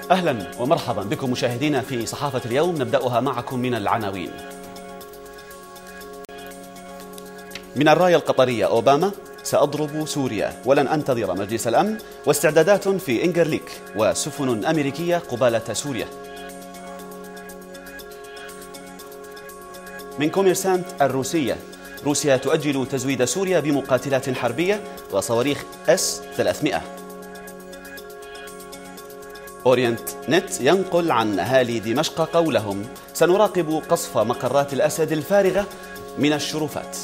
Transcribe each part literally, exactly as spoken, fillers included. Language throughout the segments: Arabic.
أهلا ومرحبا بكم مشاهدينا في صحافة اليوم، نبدأها معكم من العناوين. من الراية القطرية أوباما: سأضرب سوريا ولن أنتظر مجلس الأمن، واستعدادات في إنجرليك وسفن أمريكية قبالة سوريا. من كوميرسانت الروسية: روسيا تؤجل تزويد سوريا بمقاتلات حربية وصواريخ إس ثلاثمئة. أورينت نت ينقل عن أهالي دمشق قولهم: سنراقب قصف مقرات الأسد الفارغة من الشرفات.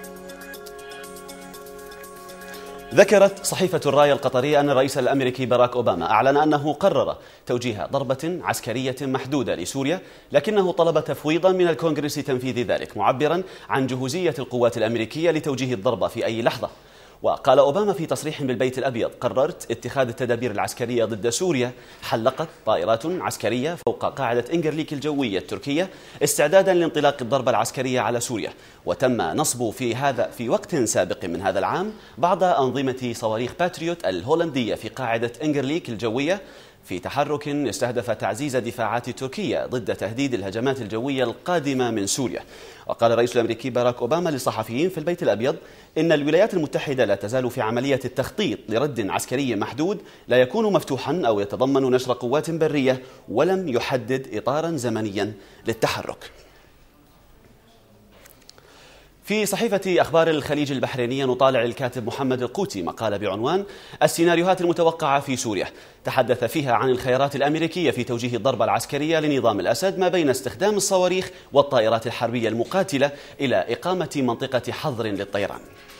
ذكرت صحيفة الراية القطرية أن الرئيس الأمريكي باراك أوباما أعلن أنه قرر توجيه ضربة عسكرية محدودة لسوريا، لكنه طلب تفويضا من الكونغرس تنفيذ ذلك، معبرا عن جهوزية القوات الأمريكية لتوجيه الضربة في أي لحظة. وقال أوباما في تصريح بالبيت الأبيض: قررت اتخاذ التدابير العسكرية ضد سوريا، حلقت طائرات عسكرية فوق قاعدة إنجرليك الجوية التركية استعدادا لانطلاق الضربة العسكرية على سوريا. وتم نصب في هذا في وقت سابق من هذا العام بعض أنظمة صواريخ باتريوت الهولندية في قاعدة إنجرليك الجوية في تحرك استهدف تعزيز دفاعات تركيا ضد تهديد الهجمات الجوية القادمة من سوريا. وقال الرئيس الأمريكي باراك أوباما للصحفيين في البيت الأبيض إن الولايات المتحدة لا تزال في عملية التخطيط لرد عسكري محدود لا يكون مفتوحا أو يتضمن نشر قوات برية، ولم يحدد إطارا زمنيا للتحرك. في صحيفة أخبار الخليج البحرينية نطالع الكاتب محمد القوتي مقالة بعنوان: السيناريوهات المتوقعة في سوريا. تحدث فيها عن الخيارات الأمريكية في توجيه الضربة العسكرية لنظام الأسد ما بين استخدام الصواريخ والطائرات الحربية المقاتلة إلى إقامة منطقة حظر للطيران.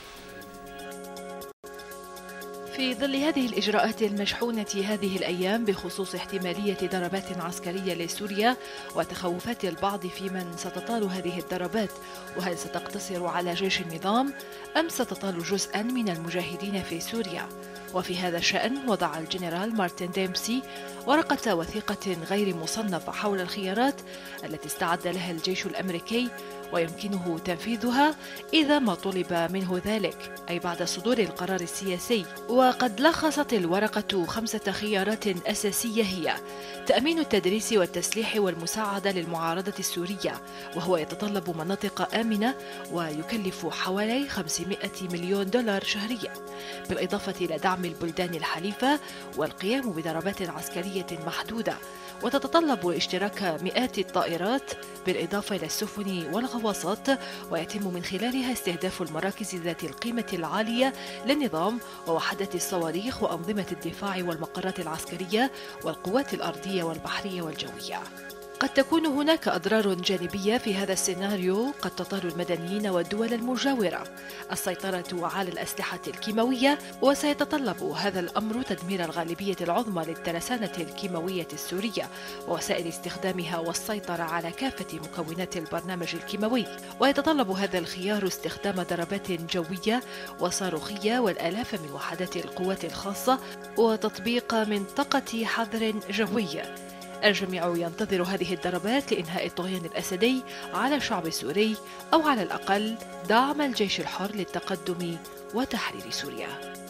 في ظل هذه الإجراءات المشحونة هذه الأيام بخصوص احتمالية ضربات عسكرية لسوريا وتخوفات البعض في من ستطال هذه الضربات، وهل ستقتصر على جيش النظام أم ستطال جزءا من المجاهدين في سوريا؟ وفي هذا الشأن وضع الجنرال مارتن ديمسي ورقة وثيقة غير مصنفة حول الخيارات التي استعد لها الجيش الأمريكي ويمكنه تنفيذها إذا ما طلب منه ذلك، أي بعد صدور القرار السياسي. وقد لخصت الورقة خمسة خيارات أساسية هي: تأمين التدريس والتسليح والمساعدة للمعارضة السورية، وهو يتطلب مناطق آمنة ويكلف حوالي خمسمئة مليون دولار شهريا، بالإضافة إلى دعم البلدان الحليفة والقيام بضربات عسكرية محدودة، وتتطلب اشتراك مئات الطائرات بالإضافة إلى السفن والغواصات، ويتم من خلالها استهداف المراكز ذات القيمة العالية للنظام ووحدات الصواريخ وأنظمة الدفاع والمقرات العسكرية والقوات الأرضية والبحرية والجوية. قد تكون هناك أضرار جانبية في هذا السيناريو قد تطال المدنيين والدول المجاورة: السيطرة على الأسلحة الكيماوية، وسيتطلب هذا الأمر تدمير الغالبية العظمى للترسانة الكيماوية السورية ووسائل استخدامها والسيطرة على كافة مكونات البرنامج الكيماوي. ويتطلب هذا الخيار استخدام ضربات جوية وصاروخية والآلاف من وحدات القوات الخاصة وتطبيق منطقة حظر جوي. الجميع ينتظر هذه الضربات لإنهاء الطغيان الأسدي على الشعب السوري، أو على الأقل دعم الجيش الحر للتقدم وتحرير سوريا.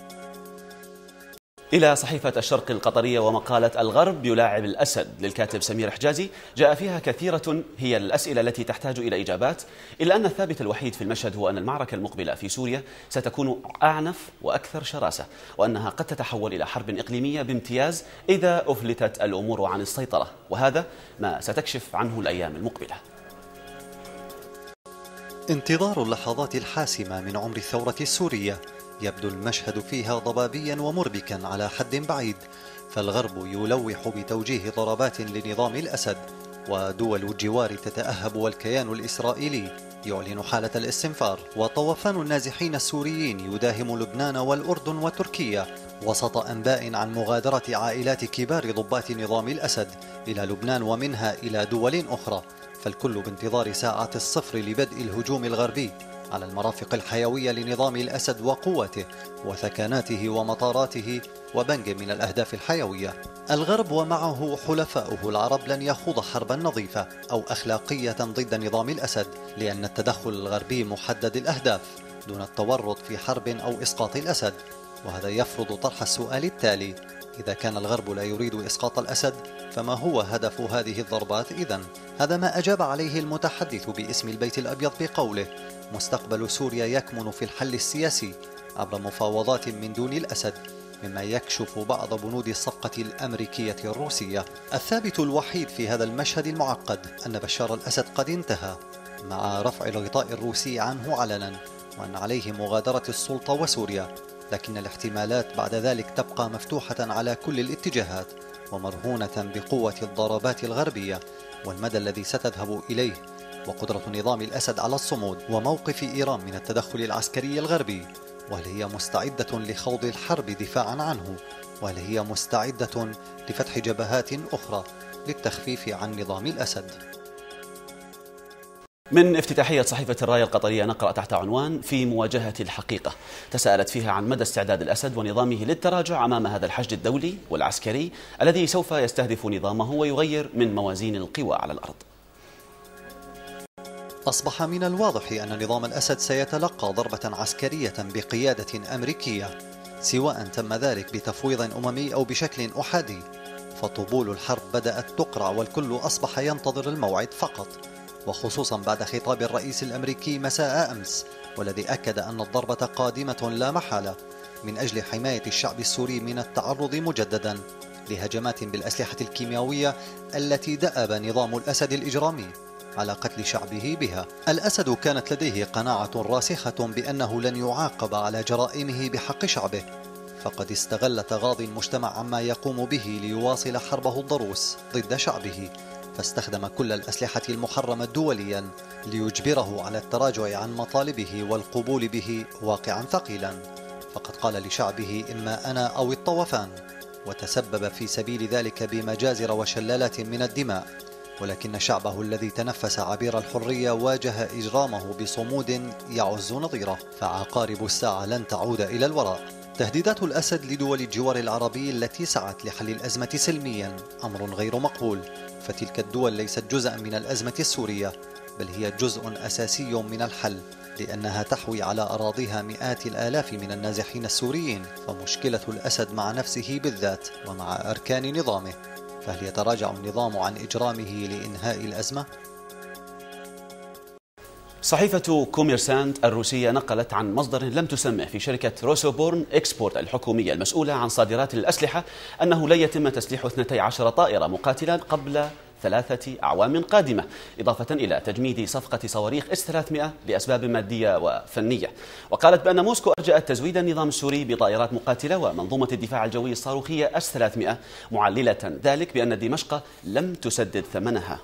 إلى صحيفة الشرق القطرية ومقالة الغرب يلاعب الأسد للكاتب سمير حجازي، جاء فيها كثيرة هي الأسئلة التي تحتاج إلى إجابات، إلا أن الثابت الوحيد في المشهد هو أن المعركة المقبلة في سوريا ستكون أعنف وأكثر شراسة، وأنها قد تتحول إلى حرب إقليمية بامتياز إذا أفلتت الأمور عن السيطرة، وهذا ما ستكشف عنه الأيام المقبلة. انتظار اللحظات الحاسمة من عمر الثورة السورية، يبدو المشهد فيها ضبابيا ومربكا على حد بعيد، فالغرب يلوح بتوجيه ضربات لنظام الأسد، ودول الجوار تتأهب والكيان الإسرائيلي يعلن حالة الاستنفار، وطوفان النازحين السوريين يداهم لبنان والأردن وتركيا، وسط أنباء عن مغادرة عائلات كبار ضباط نظام الأسد إلى لبنان ومنها إلى دول أخرى، فالكل بانتظار ساعة الصفر لبدء الهجوم الغربي على المرافق الحيوية لنظام الأسد وقوته وثكناته ومطاراته وبنج من الأهداف الحيوية. الغرب ومعه حلفاؤه العرب لن يخوض حربا نظيفة أو أخلاقية ضد نظام الأسد، لأن التدخل الغربي محدد الأهداف دون التورط في حرب أو إسقاط الأسد، وهذا يفرض طرح السؤال التالي: إذا كان الغرب لا يريد إسقاط الأسد فما هو هدف هذه الضربات إذن؟ هذا ما أجاب عليه المتحدث باسم البيت الأبيض بقوله: مستقبل سوريا يكمن في الحل السياسي عبر مفاوضات من دون الأسد، مما يكشف بعض بنود الصفقة الأمريكية الروسية. الثابت الوحيد في هذا المشهد المعقد أن بشار الأسد قد انتهى مع رفع الغطاء الروسي عنه علنا، وأن عليه مغادرة السلطة وسوريا، لكن الاحتمالات بعد ذلك تبقى مفتوحة على كل الاتجاهات ومرهونة بقوة الضربات الغربية والمدى الذي ستذهب إليه، وقدرة نظام الأسد على الصمود، وموقف إيران من التدخل العسكري الغربي، وهل هي مستعدة لخوض الحرب دفاعا عنه، وهل هي مستعدة لفتح جبهات أخرى للتخفيف عن نظام الأسد. من افتتاحية صحيفة الراية القطرية نقرأ تحت عنوان في مواجهة الحقيقة، تساءلت فيها عن مدى استعداد الأسد ونظامه للتراجع أمام هذا الحشد الدولي والعسكري الذي سوف يستهدف نظامه ويغير من موازين القوى على الأرض. أصبح من الواضح أن نظام الأسد سيتلقى ضربة عسكرية بقيادة أمريكية، سواء تم ذلك بتفويض أممي أو بشكل أحادي، فطبول الحرب بدأت تقرع والكل أصبح ينتظر الموعد فقط، وخصوصا بعد خطاب الرئيس الأمريكي مساء أمس، والذي أكد أن الضربة قادمة لا محالة من أجل حماية الشعب السوري من التعرض مجددا لهجمات بالأسلحة الكيميائية التي دأب نظام الأسد الإجرامي على قتل شعبه بها. الأسد كانت لديه قناعة راسخة بأنه لن يعاقب على جرائمه بحق شعبه، فقد استغل تغاضي المجتمع عما يقوم به ليواصل حربه الضروس ضد شعبه، فاستخدم كل الأسلحة المحرمة دوليا ليجبره على التراجع عن مطالبه والقبول به واقعا ثقيلا، فقد قال لشعبه إما أنا أو الطوفان، وتسبب في سبيل ذلك بمجازر وشلالات من الدماء، ولكن شعبه الذي تنفس عبير الحرية واجه إجرامه بصمود يعز نظيره، فعقارب الساعة لن تعود إلى الوراء. تهديدات الأسد لدول الجوار العربي التي سعت لحل الأزمة سلميا أمر غير مقبول، فتلك الدول ليست جزءا من الأزمة السورية، بل هي جزء أساسي من الحل، لأنها تحوي على أراضيها مئات الآلاف من النازحين السوريين. فمشكلة الأسد مع نفسه بالذات ومع أركان نظامه، فهل يتراجع النظام عن إجرامه لإنهاء الأزمة؟ صحيفة كوميرسانت الروسية نقلت عن مصدر لم تسمه في شركة روسوبورن إكسبورت الحكومية المسؤولة عن صادرات الأسلحة أنه لن يتم تسليح اثنتي عشرة طائرة مقاتلة قبل ثلاثة أعوام قادمة، إضافة إلى تجميد صفقة صواريخ إس ثلاثمئة لأسباب مادية وفنية. وقالت بأن موسكو أرجأت تزويد النظام السوري بطائرات مقاتلة ومنظومة الدفاع الجوي الصاروخية إس ثلاثمئة، معللة ذلك بأن دمشق لم تسدد ثمنها.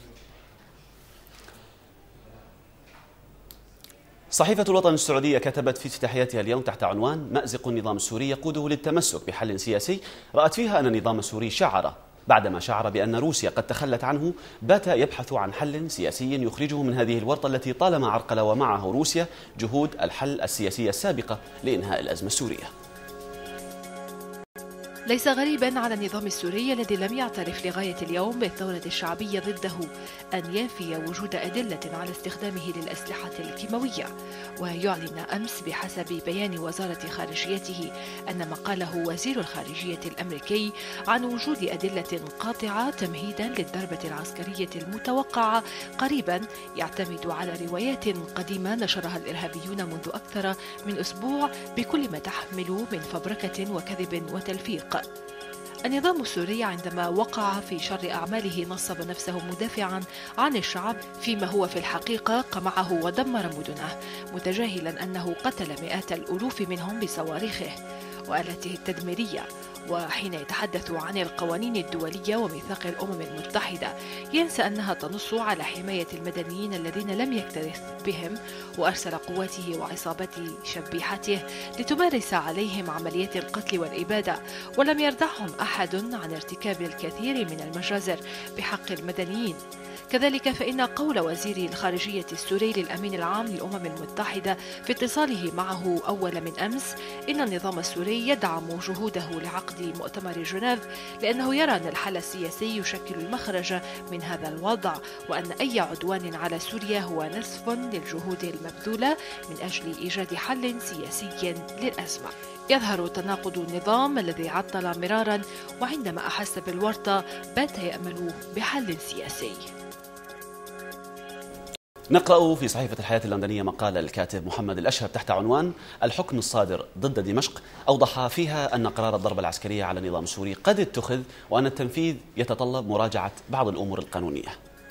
صحيفة الوطن السعودية كتبت في افتتاحيتها اليوم تحت عنوان مأزق النظام السوري يقوده للتمسك بحل سياسي، رأت فيها أن النظام السوري شعر بعدما شعر بأن روسيا قد تخلت عنه بات يبحث عن حل سياسي يخرجه من هذه الورطة التي طالما عرقل ومعه روسيا جهود الحل السياسية السابقة لإنهاء الأزمة السورية. ليس غريبا على النظام السوري الذي لم يعترف لغاية اليوم بالثورة الشعبية ضده أن ينفي وجود أدلة على استخدامه للأسلحة الكيماوية، ويعلن أمس بحسب بيان وزارة خارجيته أن ما قاله وزير الخارجية الأمريكي عن وجود أدلة قاطعة تمهيدا للضربة العسكرية المتوقعة قريبا يعتمد على روايات قديمة نشرها الإرهابيون منذ أكثر من أسبوع بكل ما تحمل من فبركة وكذب وتلفيق. النظام السوري عندما وقع في شر أعماله نصب نفسه مدافعا عن الشعب، فيما هو في الحقيقة قمعه ودمر مدنه، متجاهلا أنه قتل مئات الألوف منهم بصواريخه وآلاته التدميرية. وحين يتحدث عن القوانين الدولية وميثاق الأمم المتحدة ينسى أنها تنص على حماية المدنيين الذين لم يكترث بهم، وأرسل قواته وعصابات شبيحته لتمارس عليهم عمليات القتل والإبادة، ولم يردعهم أحد عن ارتكاب الكثير من المجازر بحق المدنيين. كذلك فإن قول وزير الخارجية السوري للأمين العام للأمم المتحدة في اتصاله معه أول من أمس إن النظام السوري يدعم جهوده لعقد عقد مؤتمر جنيف، لأنه يرى أن الحل السياسي يشكل المخرج من هذا الوضع، وأن أي عدوان على سوريا هو نسف للجهود المبذولة من أجل إيجاد حل سياسي للأزمة. يظهر تناقض النظام الذي عطل مرارا، وعندما أحس بالورطة بات يأمل بحل سياسي. نقرأ في صحيفة الحياة اللندنية مقال الكاتب محمد الأشهب تحت عنوان الحكم الصادر ضد دمشق، أوضح فيها أن قرار الضربة العسكرية على النظام السوري قد اتخذ، وأن التنفيذ يتطلب مراجعة بعض الأمور القانونية.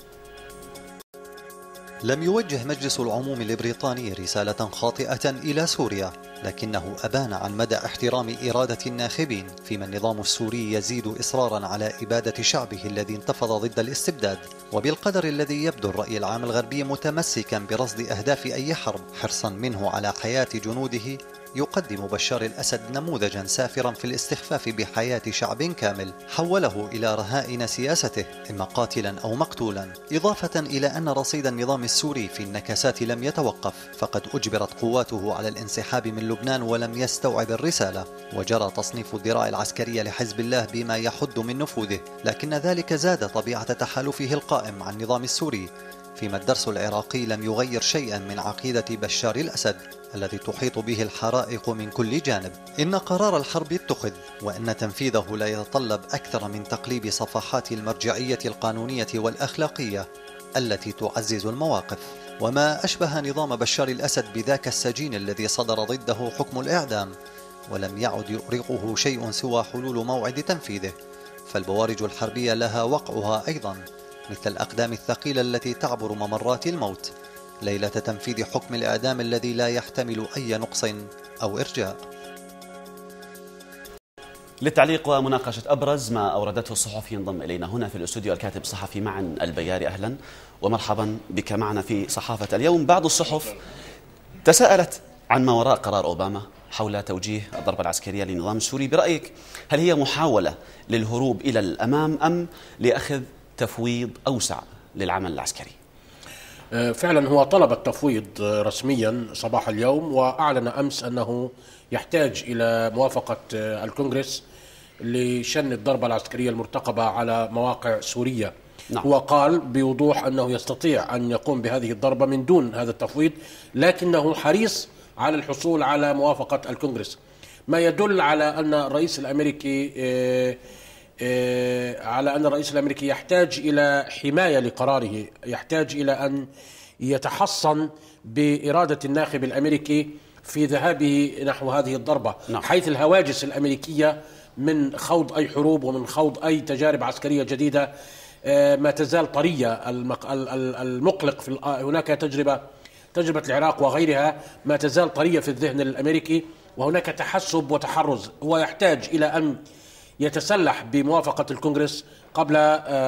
لم يوجه مجلس العموم البريطاني رسالة خاطئة إلى سوريا، لكنه أبان عن مدى احترام إرادة الناخبين، فيما النظام السوري يزيد إصرارا على إبادة شعبه الذي انتفض ضد الاستبداد، وبالقدر الذي يبدو الرأي العام الغربي متمسكا برصد أهداف أي حرب حرصا منه على حياة جنوده. يقدم بشار الأسد نموذجا سافرا في الاستخفاف بحياة شعب كامل حوله إلى رهائن سياسته، إما قاتلا أو مقتولا، إضافة إلى أن رصيد النظام السوري في النكسات لم يتوقف، فقد أجبرت قواته على الانسحاب من لبنان ولم يستوعب الرسالة، وجرى تصنيف الذراع العسكرية لحزب الله بما يحد من نفوذه، لكن ذلك زاد طبيعة تحالفه القائم مع النظام السوري، فيما الدرس العراقي لم يغير شيئا من عقيدة بشار الأسد الذي تحيط به الحرائق من كل جانب. إن قرار الحرب اتخذ، وأن تنفيذه لا يتطلب أكثر من تقليب صفحات المرجعية القانونية والأخلاقية التي تعزز المواقف. وما أشبه نظام بشار الأسد بذاك السجين الذي صدر ضده حكم الإعدام، ولم يعد يؤرقه شيء سوى حلول موعد تنفيذه، فالبوارج الحربية لها وقعها أيضا، مثل الأقدام الثقيلة التي تعبر ممرات الموت ليلة تنفيذ حكم الإعدام الذي لا يحتمل أي نقص أو إرجاء. للتعليق ومناقشة أبرز ما أوردته الصحف ينضم إلينا هنا في الاستوديو الكاتب الصحفي معن البياري. أهلا ومرحبا بك معنا في صحافة اليوم. بعض الصحف تساءلت عن ما وراء قرار أوباما حول توجيه الضربة العسكرية للنظام السوري. برأيك هل هي محاولة للهروب إلى الأمام أم لأخذ تفويض أوسع للعمل العسكري؟ فعلا هو طلب التفويض رسميا صباح اليوم، وأعلن أمس أنه يحتاج إلى موافقة الكونغرس لشن الضربة العسكرية المرتقبة على مواقع سورية. نعم. هو قال بوضوح أنه يستطيع أن يقوم بهذه الضربة من دون هذا التفويض، لكنه حريص على الحصول على موافقة الكونغرس، ما يدل على أن الرئيس الأمريكي على أن الرئيس الأمريكي يحتاج إلى حماية لقراره، يحتاج إلى أن يتحصن بإرادة الناخب الأمريكي في ذهابه نحو هذه الضربة. نعم. حيث الهواجس الأمريكية من خوض أي حروب ومن خوض أي تجارب عسكرية جديدة ما تزال طرية. المقلق في هناك تجربة تجربة العراق وغيرها ما تزال طرية في الذهن الأمريكي، وهناك تحسب وتحرز. هو يحتاج إلى أن يتسلح بموافقة الكونغرس قبل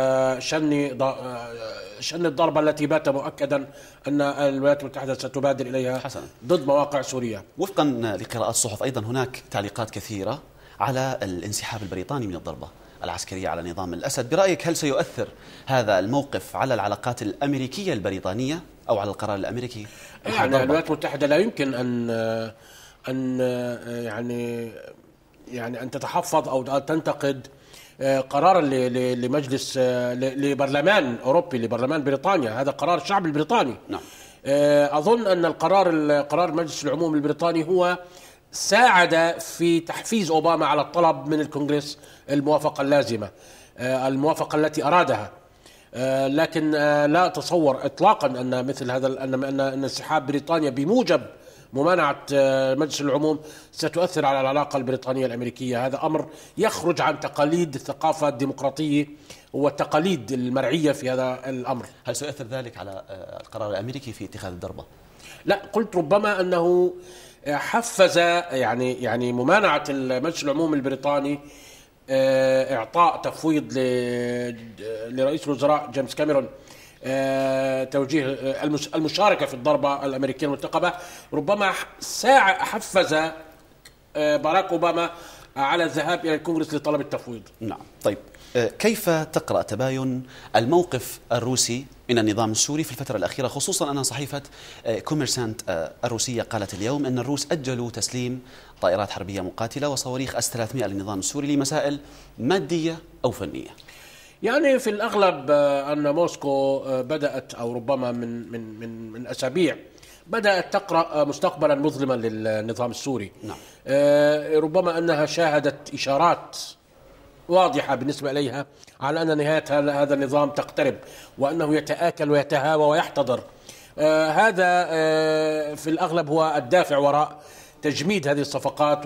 شن شن الضربة التي بات مؤكدا أن الولايات المتحدة ستبادر إليها حسنا ضد مواقع سوريا. وفقا لقراءات الصحف أيضا هناك تعليقات كثيرة على الانسحاب البريطاني من الضربة العسكرية على نظام الأسد. برأيك هل سيؤثر هذا الموقف على العلاقات الأمريكية البريطانية أو على القرار الأمريكي؟ يعني الولايات المتحدة لا يمكن أن أن يعني يعني أن تتحفظ أو تنتقد قرارا لمجلس لبرلمان أوروبي، لبرلمان بريطانيا. هذا قرار الشعب البريطاني. نعم. أظن أن القرار قرار مجلس العموم البريطاني هو ساعد في تحفيز أوباما على الطلب من الكونغرس الموافقة اللازمة، الموافقة التي أرادها. لكن لا أتصور إطلاقا أن مثل هذا أن أن انسحاب بريطانيا بموجب ممانعة مجلس العموم ستؤثر على العلاقة البريطانية الأمريكية. هذا أمر يخرج عن تقاليد الثقافة الديمقراطية والتقاليد المرعية في هذا الأمر. هل سيؤثر ذلك على القرار الأمريكي في اتخاذ الضربة؟ لا، قلت ربما أنه حفز يعني يعني ممانعة مجلس العموم البريطاني إعطاء تفويض لرئيس الوزراء جيمس كاميرون توجيه المشاركة في الضربة الأمريكية المرتقبة، ربما ساعة حفز باراك أوباما على الذهاب إلى الكونغرس لطلب التفويض. نعم. طيب كيف تقرأ تباين الموقف الروسي من النظام السوري في الفترة الأخيرة، خصوصا أن صحيفة كوميرسانت الروسية قالت اليوم أن الروس أجلوا تسليم طائرات حربية مقاتلة وصواريخ إس ثلاثمئة للنظام السوري لمسائل مادية أو فنية. يعني في الأغلب أن موسكو بدأت أو ربما من من من من أسابيع بدأت تقرأ مستقبلا مظلما للنظام السوري. نعم. ربما أنها شاهدت إشارات واضحة بالنسبة إليها على أن نهاية هذا النظام تقترب وأنه يتآكل ويتهاوى ويحتضر. آه هذا آه في الأغلب هو الدافع وراء تجميد هذه الصفقات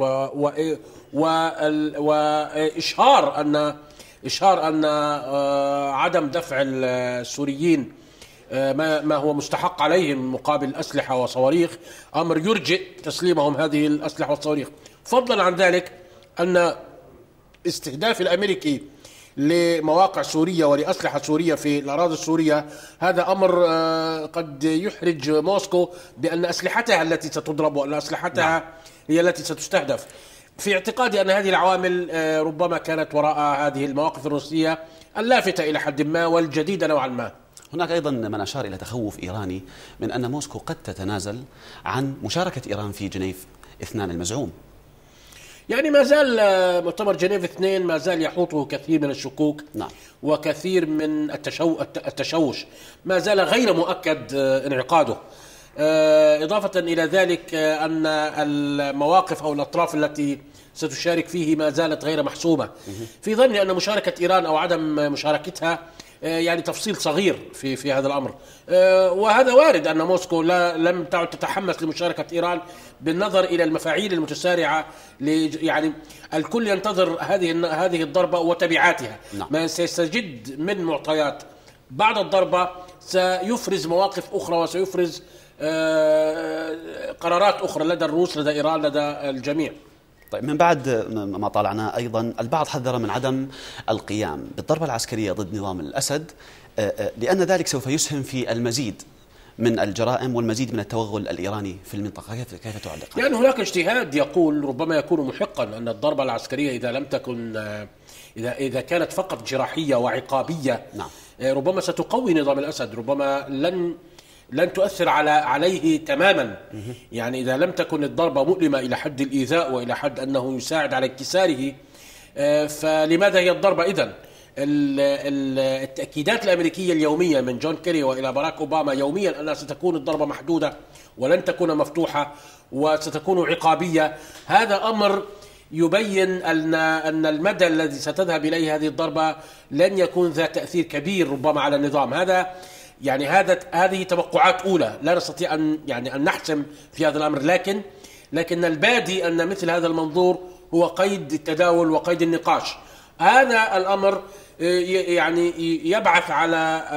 وإشهار أن إشهار أن آه عدم دفع السوريين آه ما, ما هو مستحق عليهم مقابل أسلحة وصواريخ أمر يرجئ تسليمهم هذه الأسلحة والصواريخ. فضلا عن ذلك أن استهداف الأمريكي لمواقع سورية ولأسلحة سورية في الأراضي السورية هذا أمر قد يحرج موسكو بأن أسلحتها التي ستضرب وأن أسلحتها هي التي ستستهدف. في اعتقادي أن هذه العوامل ربما كانت وراء هذه المواقف الروسية اللافتة إلى حد ما والجديدة نوعا ما. هناك أيضا من أشار إلى تخوف إيراني من أن موسكو قد تتنازل عن مشاركة إيران في جنيف اثنان المزعوم. يعني ما زال مؤتمر جنيف اثنين ما زال يحوطه كثير من الشكوك. نعم. وكثير من التشو... التشوش، ما زال غير مؤكد انعقاده. إضافة إلى ذلك أن المواقف أو الأطراف التي ستشارك فيه ما زالت غير محسومة. في ظني أن مشاركة إيران أو عدم مشاركتها يعني تفصيل صغير في في هذا الأمر، وهذا وارد أن موسكو لا لم تعد تتحمس لمشاركة إيران بالنظر إلى المفاعيل المتسارعة. يعني الكل ينتظر هذه هذه الضربة وتبعاتها. نعم. ما سيستجد من معطيات بعد الضربة سيفرز مواقف أخرى وسيفرز قرارات أخرى لدى الروس لدى إيران لدى الجميع. طيب، من بعد ما طالعنا أيضا البعض حذر من عدم القيام بالضربة العسكرية ضد نظام الأسد لأن ذلك سوف يسهم في المزيد من الجرائم والمزيد من التوغل الإيراني في المنطقة. كيف كيف تعلق؟ يعني هناك اجتهاد يقول ربما يكون محقا أن الضربة العسكرية إذا لم تكن إذا إذا كانت فقط جراحية وعقابية، نعم، ربما ستقوي نظام الأسد، ربما لن لن تؤثر على عليه تماما. يعني إذا لم تكن الضربة مؤلمة إلى حد الإيذاء وإلى حد أنه يساعد على انكساره، فلماذا هي الضربة إذن؟ التأكيدات الأمريكية اليومية من جون كيري وإلى باراك أوباما يوميا أنها ستكون الضربة محدودة ولن تكون مفتوحة وستكون عقابية. هذا أمر يبين أن أن المدى الذي ستذهب إليه هذه الضربة لن يكون ذات تأثير كبير ربما على النظام. هذا يعني هذا هذه توقعات أولى، لا نستطيع أن يعني أن نحسم في هذا الأمر، لكن لكن البادي أن مثل هذا المنظور هو قيد التداول وقيد النقاش. هذا الأمر يعني يبعث على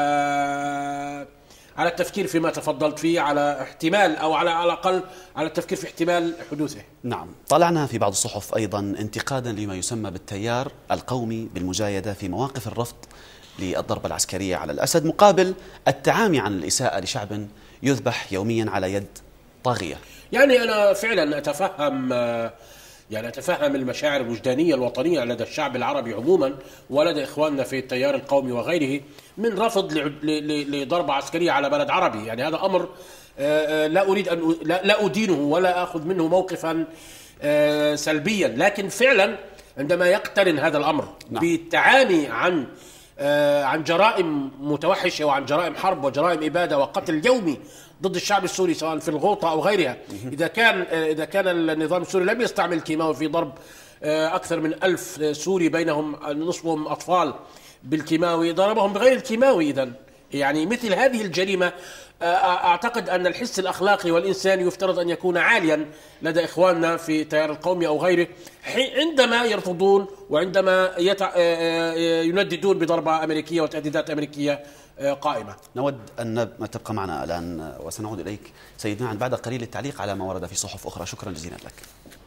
على التفكير فيما تفضلت فيه، على احتمال أو على الأقل على التفكير في احتمال حدوثه. نعم. طلعنا في بعض الصحف أيضا انتقادا لما يسمى بالتيار القومي بالمزايدة في مواقف الرفض للضربة العسكرية على الأسد مقابل التعامي عن الإساءة لشعب يذبح يوميا على يد طاغية. يعني أنا فعلا أتفهم يعني أتفهم المشاعر الوجدانية الوطنية لدى الشعب العربي عموما ولدى إخواننا في التيار القومي وغيره من رفض لضربة عسكرية على بلد عربي. يعني هذا أمر لا أريد أن لا أدينه ولا أخذ منه موقفا سلبيا، لكن فعلا عندما يقترن هذا الأمر نعم. بالتعامي عن عن جرائم متوحشة وعن جرائم حرب وجرائم إبادة وقتل يومي ضد الشعب السوري سواء في الغوطة أو غيرها، إذا كان إذا كان النظام السوري لم يستعمل الكيماوي في ضرب أكثر من ألف سوري بينهم نصفهم أطفال بالكيماوي، ضربهم بغير الكيماوي. إذن يعني مثل هذه الجريمة أعتقد أن الحس الأخلاقي والإنساني يفترض أن يكون عاليا لدى إخواننا في التيار القومي أو غيره عندما يرفضون وعندما يتع... ينددون بضربة أمريكية وتهديدات أمريكية قائمة. نود أن تبقى معنا الآن وسنعود إليك سيدنا عن بعد قليل التعليق على ما ورد في صحف أخرى. شكرا جزيلا لك.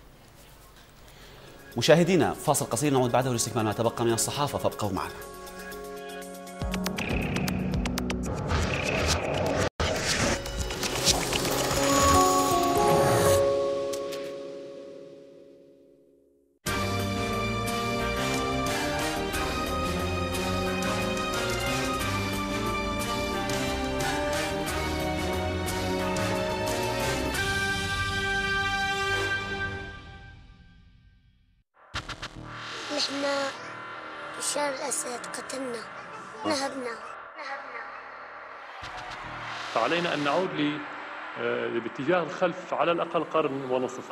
مشاهدينا، فاصل قصير نعود بعده لاستكمال ما تبقى من الصحافة، فابقوا معنا. بشار الأسد قتلنا، نهبنا. فعلينا أن نعود ل باتجاه الخلف على الأقل قرن ونصف.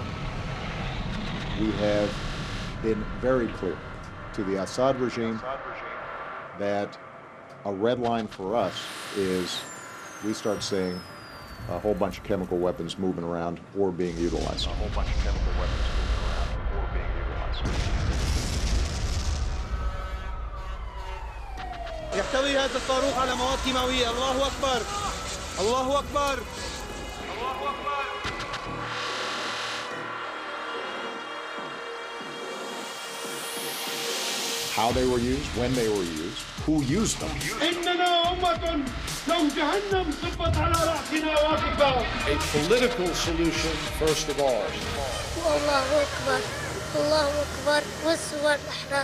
We have been very clear to the Assad regime that a red line for us is we start seeing a whole bunch of chemical weapons moving around or being utilized. A whole bunch of chemical weapons moving around or being utilized. يحتوي هذا الصاروخ على مواد كيماوية. الله أكبر، الله أكبر، الله أكبر. How they were used, when they were used, who used them. إننا أمة لو جهنم صبت على رأسنا واقفة. A political solution first of all. الله أكبر، الله أكبر، والصور الأحرار.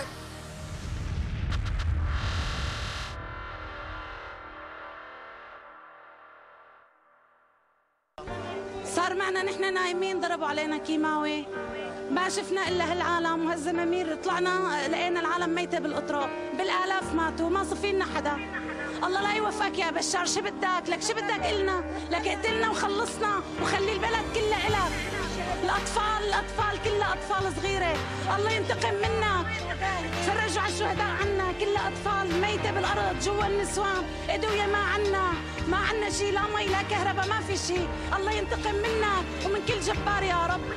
صار معنا نحن نايمين ضربوا علينا كيماوي، ما شفنا الا هالعالم وهالزمامير، طلعنا لقينا العالم ميته بالقطرة، بالالاف ماتوا، ما صفي لنا حدا. الله لا يوفقك يا بشار، شو بدك؟ لك شو بدك إلنا؟ لك اقتلنا وخلصنا وخلي البلد كلها إلك. الأطفال الأطفال كلها أطفال صغيرة، الله ينتقم منك. فرجوا على الشهداء عنا، كلها أطفال ميتة بالأرض جوا النسوان، أدوية ما عنا، ما عنا شيء، لا مي لا كهرباء، ما في شيء. الله ينتقم منك ومن كل جبار يا رب.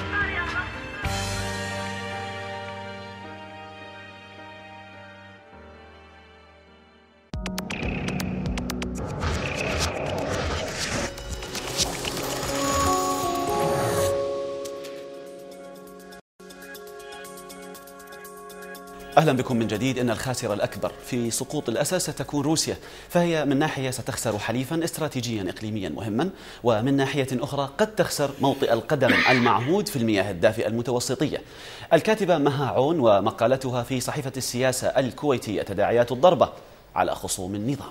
أهلا بكم من جديد. إن الخاسر الأكبر في سقوط الأسد ستكون روسيا، فهي من ناحية ستخسر حليفا استراتيجيا إقليميا مهما، ومن ناحية أخرى قد تخسر موطئ القدم المعهود في المياه الدافئة المتوسطية. الكاتبة مها عون ومقالتها في صحيفة السياسة الكويتية تداعيات الضربة على خصوم النظام.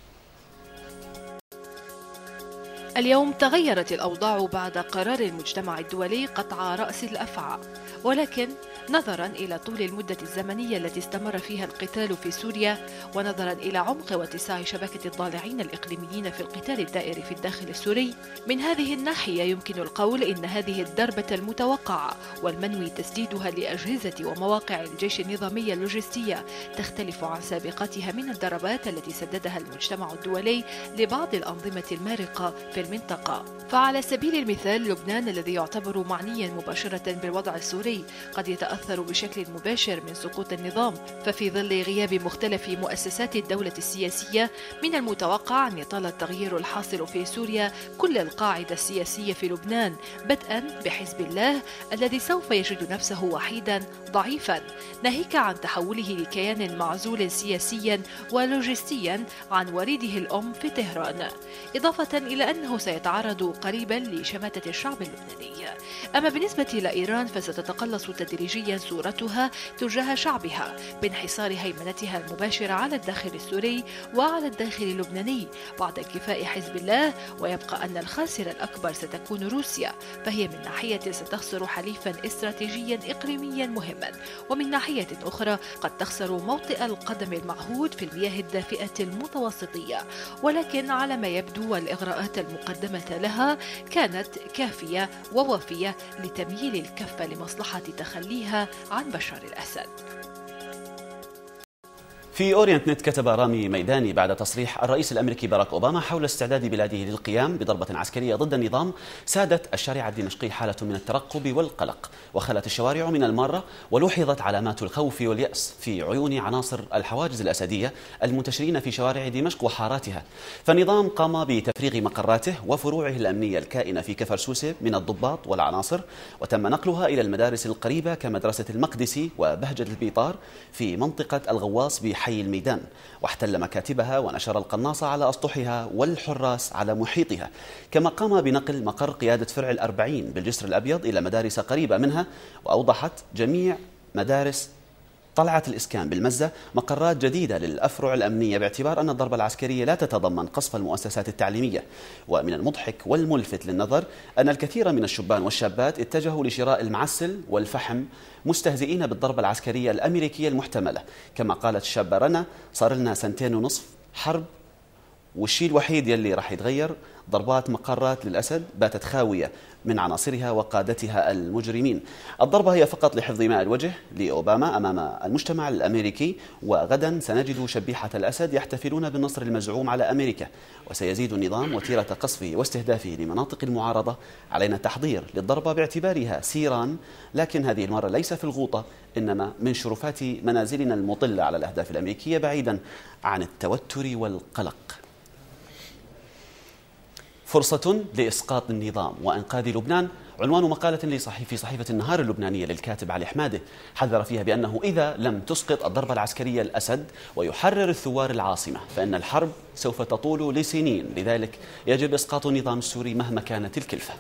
اليوم تغيرت الأوضاع بعد قرار المجتمع الدولي قطع رأس الأفعى، ولكن نظرا إلى طول المدة الزمنية التي استمر فيها القتال في سوريا، ونظرا إلى عمق واتساع شبكة الضالعين الإقليميين في القتال الدائري في الداخل السوري، من هذه الناحية يمكن القول إن هذه الضربة المتوقعة والمنوي تسديدها لأجهزة ومواقع الجيش النظامي اللوجستية تختلف عن سابقتها من الضربات التي سددها المجتمع الدولي لبعض الأنظمة المارقة في المنطقة. فعلى سبيل المثال لبنان الذي يعتبر معنيا مباشرة بالوضع السوري قد يتأثر بشكل مباشر من سقوط النظام، ففي ظل غياب مختلف مؤسسات الدولة السياسية من المتوقع أن يطال التغيير الحاصل في سوريا كل القاعدة السياسية في لبنان، بدءا بحزب الله الذي سوف يجد نفسه وحيدا ضعيفا، ناهيك عن تحوله لكيان معزول سياسيا ولوجستيا عن وريده الأم في طهران، إضافة إلى أنه سيتعرض قريبا لشماتة الشعب اللبناني. أما بالنسبة لإيران فستتقلص تدريجيا صورتها تجاه شعبها بانحصار هيمنتها المباشرة على الداخل السوري وعلى الداخل اللبناني بعد انكفاء حزب الله، ويبقى أن الخاسر الأكبر ستكون روسيا، فهي من ناحية ستخسر حليفا استراتيجيا إقليميا مهما، ومن ناحية أخرى قد تخسر موطئ القدم المعهود في المياه الدافئة المتوسطية، ولكن على ما يبدو والإغراءات المقدمة لها كانت كافية ووافية لتمييل الكفة لمصلحة تخليها عن بشار الأسد. في أورينت نت كتب رامي ميداني بعد تصريح الرئيس الأمريكي باراك أوباما حول استعداد بلاده للقيام بضربة عسكرية ضد النظام، سادت الشارع الدمشقي حالة من الترقب والقلق، وخلت الشوارع من المارة، ولوحظت علامات الخوف واليأس في عيون عناصر الحواجز الأسدية المنتشرين في شوارع دمشق وحاراتها. فالنظام قام بتفريغ مقراته وفروعه الأمنية الكائنة في كفر سوسة من الضباط والعناصر، وتم نقلها إلى المدارس القريبة كمدرسة المقدسي وبهجة البيطار في منطقة الغواص بحي الميدان، واحتل مكاتبها ونشر القناصة على أسطحها والحراس على محيطها، كما قام بنقل مقر قيادة فرع الأربعين بالجسر الأبيض إلى مدارس قريبة منها، وأوضحت جميع مدارس طلعت الإسكان بالمزة مقرات جديدة للأفرع الأمنية باعتبار أن الضربة العسكرية لا تتضمن قصف المؤسسات التعليمية. ومن المضحك والملفت للنظر أن الكثير من الشبان والشابات اتجهوا لشراء المعسل والفحم مستهزئين بالضربة العسكرية الأمريكية المحتملة. كما قالت الشابة رنا: صار لنا سنتين ونصف حرب، والشيء الوحيد يلي راح يتغير ضربات مقرات للأسد باتت خاوية من عناصرها وقادتها المجرمين. الضربة هي فقط لحفظ ماء الوجه لأوباما أمام المجتمع الأمريكي، وغدا سنجد شبيحة الأسد يحتفلون بالنصر المزعوم على أمريكا، وسيزيد النظام وتيرة قصفه واستهدافه لمناطق المعارضة. علينا التحضير للضربة باعتبارها سيران، لكن هذه المرة ليس في الغوطة، إنما من شرفات منازلنا المطلة على الأهداف الأمريكية بعيدا عن التوتر والقلق. فرصة لإسقاط النظام وإنقاذ لبنان، عنوان مقالة في صحيفة النهار اللبنانية للكاتب علي حمادة، حذر فيها بأنه إذا لم تسقط الضربة العسكرية الأسد ويحرر الثوار العاصمة فإن الحرب سوف تطول لسنين، لذلك يجب إسقاط النظام السوري مهما كانت الكلفة.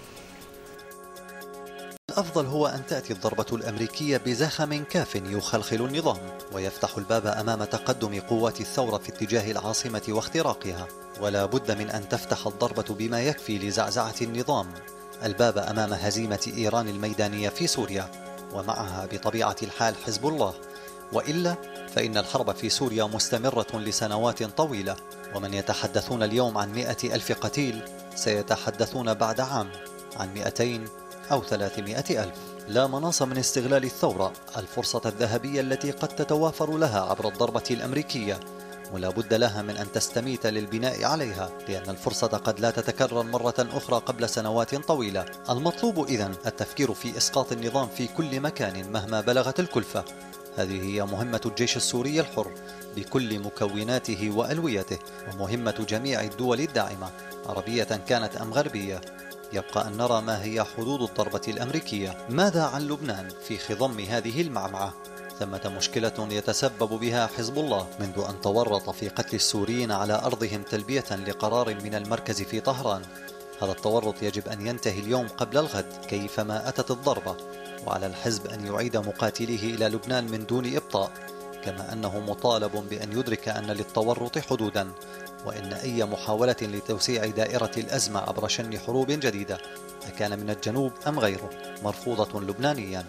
الأفضل هو أن تأتي الضربة الأمريكية بزخم كاف يخلخل النظام ويفتح الباب أمام تقدم قوات الثورة في اتجاه العاصمة واختراقها، ولا بد من أن تفتح الضربة بما يكفي لزعزعة النظام الباب أمام هزيمة إيران الميدانية في سوريا، ومعها بطبيعة الحال حزب الله، وإلا فإن الحرب في سوريا مستمرة لسنوات طويلة، ومن يتحدثون اليوم عن مئة ألف قتيل سيتحدثون بعد عام عن مئتين أو ثلاثمائة ألف. لا مناص من استغلال الثورة الفرصة الذهبية التي قد تتوافر لها عبر الضربة الأمريكية، ولا بد لها من أن تستميت للبناء عليها، لأن الفرصة قد لا تتكرر مرة أخرى قبل سنوات طويلة. المطلوب إذن التفكير في إسقاط النظام في كل مكان مهما بلغت الكلفة. هذه هي مهمة الجيش السوري الحر بكل مكوناته وألويته، ومهمة جميع الدول الداعمة عربية كانت أم غربية. يبقى أن نرى ما هي حدود الضربة الأمريكية. ماذا عن لبنان في خضم هذه المعمعة؟ ثمة مشكلة يتسبب بها حزب الله منذ أن تورط في قتل السوريين على أرضهم تلبية لقرار من المركز في طهران. هذا التورط يجب أن ينتهي اليوم قبل الغد كيفما أتت الضربة، وعلى الحزب أن يعيد مقاتليه إلى لبنان من دون إبطاء، كما أنه مطالب بأن يدرك أن للتورط حدودا، وإن أي محاولة لتوسيع دائرة الأزمة عبر شن حروب جديدة أكان من الجنوب أم غيره مرفوضة لبنانيا.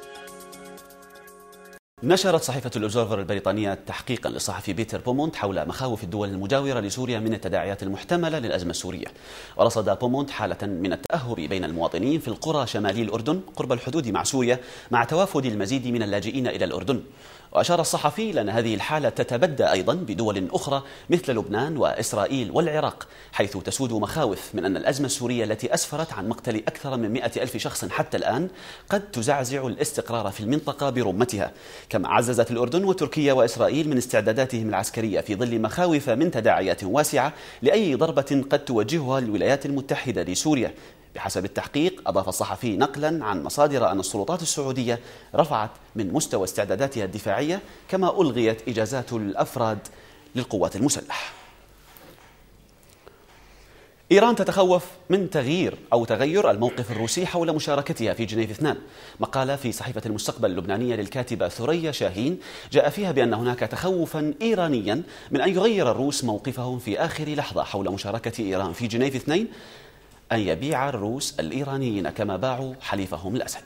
نشرت صحيفة الأوبزرفر البريطانية تحقيقا للصحفي بيتر بومونت حول مخاوف الدول المجاورة لسوريا من التداعيات المحتملة للأزمة السورية. ورصد بومونت حالة من التأهب بين المواطنين في القرى شمالي الأردن قرب الحدود مع سوريا مع توافد المزيد من اللاجئين إلى الأردن. وأشار الصحفي لأن هذه الحالة تتبدى أيضا بدول أخرى مثل لبنان وإسرائيل والعراق، حيث تسود مخاوف من أن الأزمة السورية التي أسفرت عن مقتل أكثر من مئة ألف شخص حتى الآن قد تزعزع الاستقرار في المنطقة برمتها. كما عززت الأردن وتركيا وإسرائيل من استعداداتهم العسكرية في ظل مخاوف من تداعيات واسعة لأي ضربة قد توجهها الولايات المتحدة لسوريا. بحسب التحقيق أضاف الصحفي نقلا عن مصادر أن السلطات السعودية رفعت من مستوى استعداداتها الدفاعية، كما ألغيت إجازات الأفراد للقوات المسلحة. إيران تتخوف من تغيير أو تغير الموقف الروسي حول مشاركتها في جنيف اثنين. مقالة في صحيفة المستقبل اللبنانية للكاتبة ثريا شاهين جاء فيها بأن هناك تخوفا إيرانيا من أن يغير الروس موقفهم في آخر لحظة حول مشاركة إيران في جنيف اثنين، أن يبيع الروس الإيرانيين كما باعوا حليفهم الأسد.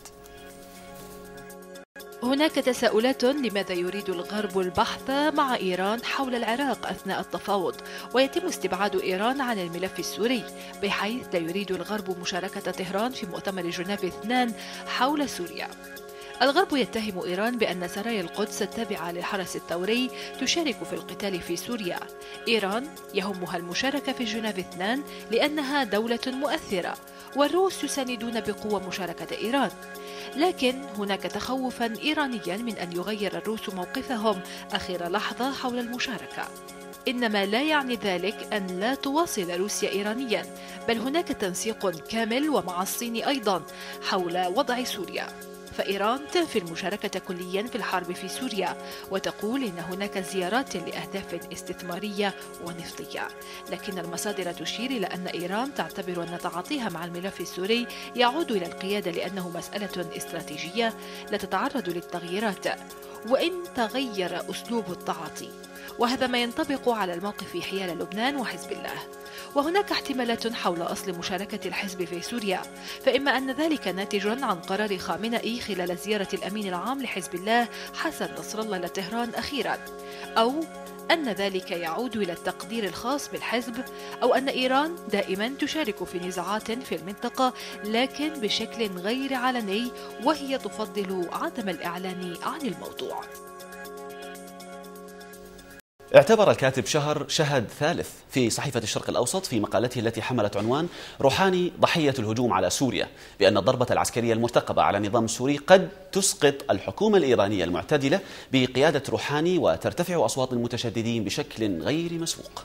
هناك تساؤلات لماذا يريد الغرب البحث مع إيران حول العراق أثناء التفاوض، ويتم استبعاد إيران عن الملف السوري، بحيث لا يريد الغرب مشاركة طهران في مؤتمر جنيف اثنين حول سوريا. الغرب يتهم إيران بأن سرايا القدس التابعة للحرس الثوري تشارك في القتال في سوريا. إيران يهمها المشاركة في جنيف اثنين لأنها دولة مؤثرة، والروس يساندون بقوة مشاركة إيران. لكن هناك تخوفا إيرانيا من أن يغير الروس موقفهم آخر لحظة حول المشاركة. إنما لا يعني ذلك أن لا تواصل روسيا إيرانيا، بل هناك تنسيق كامل ومع الصين أيضا حول وضع سوريا. فإيران تنفي المشاركة كليا في الحرب في سوريا، وتقول إن هناك زيارات لأهداف استثمارية ونفطية، لكن المصادر تشير إلى أن إيران تعتبر أن تعاطيها مع الملف السوري يعود إلى القيادة لأنه مسألة استراتيجية لا تتعرض للتغييرات، وإن تغير أسلوب التعاطي، وهذا ما ينطبق على الموقف حيال لبنان وحزب الله. وهناك احتمالات حول أصل مشاركة الحزب في سوريا، فإما أن ذلك ناتج عن قرار خامنئي خلال زيارة الأمين العام لحزب الله حسن نصر الله لطهران أخيرا، أو أن ذلك يعود إلى التقدير الخاص بالحزب، أو أن إيران دائما تشارك في نزاعات في المنطقة لكن بشكل غير علني، وهي تفضل عدم الإعلان عن الموضوع. اعتبر الكاتب شهر شهد ثالث في صحيفة الشرق الأوسط في مقالته التي حملت عنوان روحاني ضحية الهجوم على سوريا بأن الضربة العسكرية المرتقبة على النظام السوري قد تسقط الحكومة الإيرانية المعتدلة بقيادة روحاني وترتفع أصوات المتشددين بشكل غير مسبوق.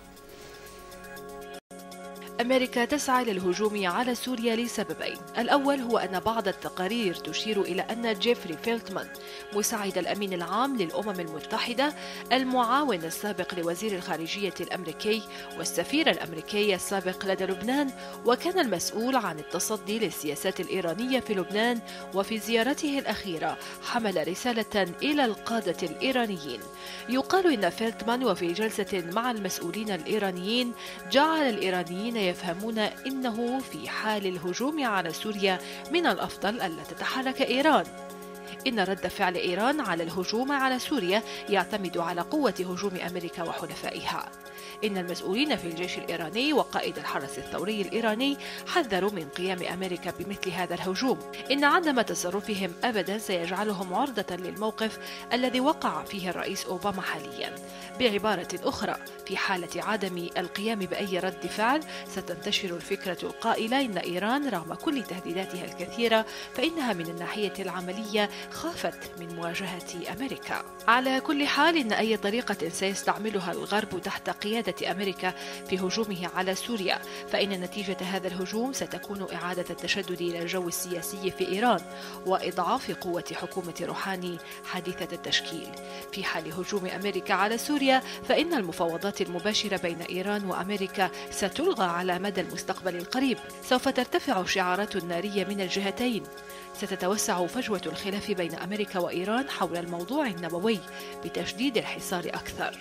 أمريكا تسعى للهجوم على سوريا لسببين. الأول هو أن بعض التقارير تشير إلى أن جيفري فيلتمان مساعد الأمين العام للأمم المتحدة، المعاون السابق لوزير الخارجية الأمريكي والسفير الأمريكي السابق لدى لبنان، وكان المسؤول عن التصدي للسياسات الإيرانية في لبنان، وفي زيارته الأخيرة حمل رسالة إلى القادة الإيرانيين. يقال إن فيلتمان وفي جلسة مع المسؤولين الإيرانيين جعل الإيرانيين يفهمون إنه في حال الهجوم على سوريا من الأفضل ألا تتحرك إيران. إن رد فعل إيران على الهجوم على سوريا يعتمد على قوة هجوم أمريكا وحلفائها. إن المسؤولين في الجيش الإيراني وقائد الحرس الثوري الإيراني حذروا من قيام أمريكا بمثل هذا الهجوم. إن عدم تصرفهم أبدا سيجعلهم عرضة للموقف الذي وقع فيه الرئيس أوباما حاليا. بعبارة أخرى، في حالة عدم القيام بأي رد فعل ستنتشر الفكرة القائلة إن إيران رغم كل تهديداتها الكثيرة فإنها من الناحية العملية خافت من مواجهة أمريكا. على كل حال، إن أي طريقة سيستعملها الغرب تحت قيادة أمريكا في هجومه على سوريا فإن نتيجة هذا الهجوم ستكون إعادة التشدد إلى الجو السياسي في إيران وإضعاف قوة حكومة روحاني حديثة التشكيل. في حال هجوم أمريكا على سوريا فإن المفاوضات المباشرة بين إيران وأمريكا ستلغى على مدى المستقبل القريب. سوف ترتفع شعارات نارية من الجهتين. ستتوسع فجوة الخلاف بين أمريكا وإيران حول الموضوع النووي بتشديد الحصار أكثر.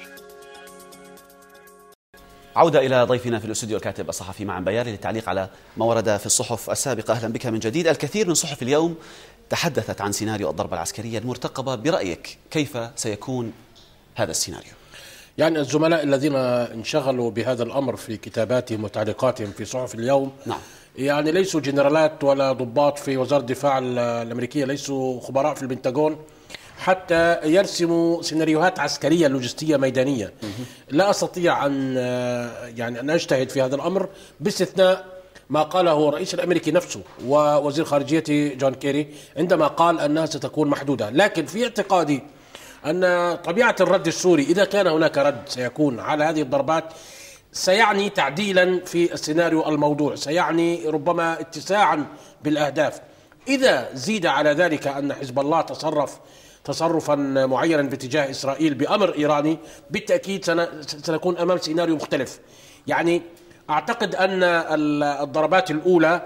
عودة إلى ضيفنا في الاستوديو الكاتب الصحفي معن بياري للتعليق على ما ورد في الصحف السابقة. أهلا بك من جديد. الكثير من صحف اليوم تحدثت عن سيناريو الضربة العسكرية المرتقبة. برأيك كيف سيكون هذا السيناريو؟ يعني الزملاء الذين انشغلوا بهذا الأمر في كتاباتهم وتعليقاتهم في صحف اليوم نعم. يعني ليسوا جنرالات ولا ضباط في وزارة الدفاع الأمريكية، ليسوا خبراء في البنتاغون حتى يرسموا سيناريوهات عسكرية لوجستية ميدانية. لا أستطيع أن يعني أن أجتهد في هذا الأمر باستثناء ما قاله الرئيس الأمريكي نفسه ووزير خارجيته جون كيري عندما قال أنها ستكون محدودة. لكن في اعتقادي أن طبيعة الرد السوري إذا كان هناك رد سيكون على هذه الضربات سيعني تعديلا في السيناريو الموضوع، سيعني ربما اتساعا بالأهداف. إذا زيد على ذلك أن حزب الله تصرف تصرفا معينا باتجاه إسرائيل بأمر إيراني، بالتأكيد سنكون أمام سيناريو مختلف. يعني أعتقد أن الضربات الأولى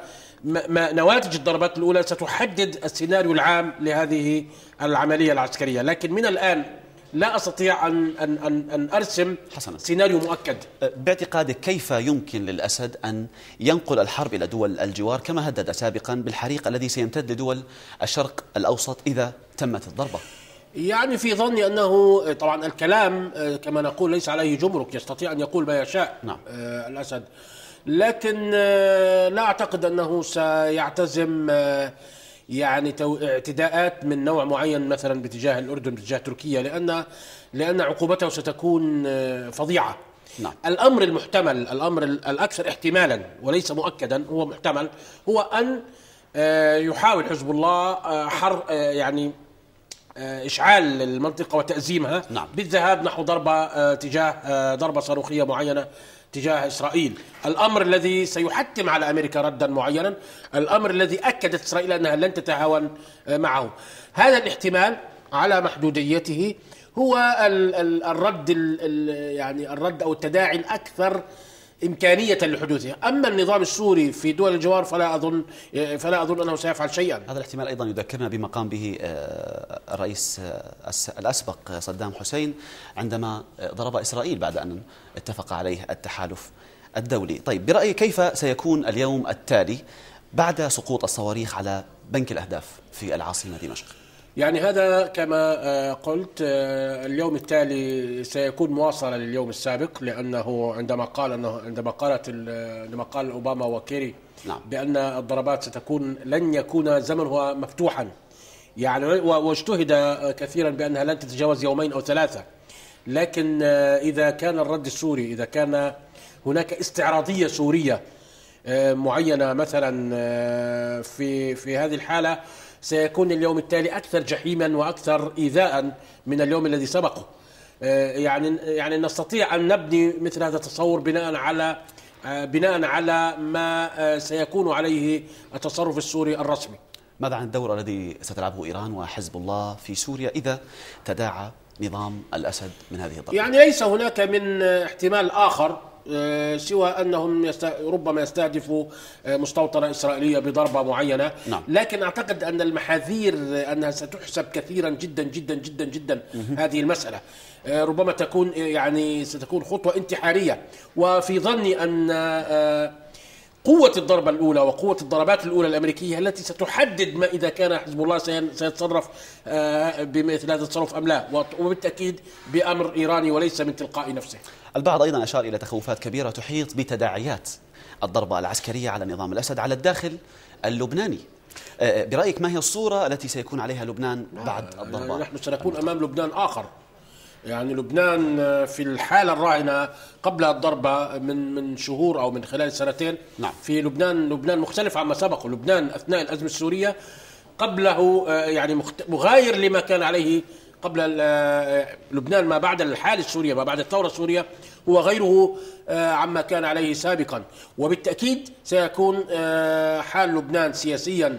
نواتج الضربات الأولى ستحدد السيناريو العام لهذه العملية العسكرية، لكن من الآن لا أستطيع أن, أن, أن, أن أرسم حسنا. سيناريو مؤكد. باعتقادك كيف يمكن للأسد أن ينقل الحرب إلى دول الجوار كما هدد سابقا بالحريق الذي سيمتد لدول الشرق الأوسط إذا تمت الضربة؟ يعني في ظني أنه طبعا الكلام كما نقول ليس عليه جمرك، يستطيع أن يقول ما يشاء. نعم. الأسد، لكن لا أعتقد أنه سيعتزم يعني اعتداءات من نوع معين مثلا باتجاه الأردن باتجاه تركيا، لأن لأن عقوبته ستكون فظيعة. نعم. الأمر المحتمل، الأمر الأكثر احتمالا وليس مؤكدا، هو محتمل، هو أن يحاول حزب الله حر يعني إشعال المنطقة وتأزيمها. نعم. بالذهاب نحو ضربة تجاه ضربة صاروخية معينة تجاه إسرائيل، الأمر الذي سيحتم على أمريكا ردا معينا، الأمر الذي أكدت إسرائيل أنها لن تتهاون معه. هذا الاحتمال على محدوديته هو الرد يعني الرد أو التداعي الأكثر إمكانية لحدوثها. أما النظام السوري في دول الجوار فلا أظن فلا أظن أنه سيفعل شيئا. هذا الاحتمال أيضا يذكرنا بما قام به الرئيس الأسبق صدام حسين عندما ضرب إسرائيل بعد أن اتفق عليه التحالف الدولي. طيب، برأيك كيف سيكون اليوم التالي بعد سقوط الصواريخ على بنك الأهداف في العاصمة دمشق؟ يعني هذا كما قلت اليوم التالي سيكون مواصلة لليوم السابق، لأنه عندما قال أنه عندما قالت عندما قال أوباما وكيري نعم. بأن الضربات ستكون لن يكون زمنها مفتوحا، يعني واجتهد كثيرا بأنها لن تتجاوز يومين أو ثلاثة، لكن إذا كان الرد السوري، إذا كان هناك استعراضية سورية معينة مثلا في في هذه الحالة سيكون اليوم التالي أكثر جحيما وأكثر إيذاء من اليوم الذي سبقه. يعني يعني نستطيع أن نبني مثل هذا التصور بناء على بناء على ما سيكون عليه التصرف السوري الرسمي. ماذا عن الدور الذي ستلعبه إيران وحزب الله في سوريا إذا تداعى نظام الأسد من هذه الضربة؟ يعني ليس هناك من احتمال آخر سوى أنهم يست... ربما يستهدفوا مستوطنة إسرائيلية بضربة معينة. نعم. لكن أعتقد أن المحاذير أنها ستحسب كثيرا جدا جدا جدا جدا هذه المسألة ربما تكون يعني ستكون خطوة انتحارية. وفي ظني أن قوة الضربة الأولى وقوة الضربات الأولى الأمريكية التي ستحدد ما إذا كان حزب الله سيتصرف بمثل هذا التصرف أم لا، وبالتأكيد بأمر إيراني وليس من تلقاء نفسه. البعض أيضا أشار إلى تخوفات كبيرة تحيط بتداعيات الضربة العسكرية على نظام الأسد على الداخل اللبناني. برأيك ما هي الصورة التي سيكون عليها لبنان بعد الضربة؟ نحن سنكون أمام لبنان آخر. يعني لبنان في الحالة الراهنة قبل الضربة من من شهور أو من خلال سنتين. نعم. في لبنان لبنان مختلف عما سبقه. لبنان أثناء الأزمة السورية قبله يعني مغاير لما كان عليه قبل لبنان. ما بعد الحالة السورية ما بعد الثورة السورية هو غيره عما كان عليه سابقا، وبالتأكيد سيكون حال لبنان سياسيا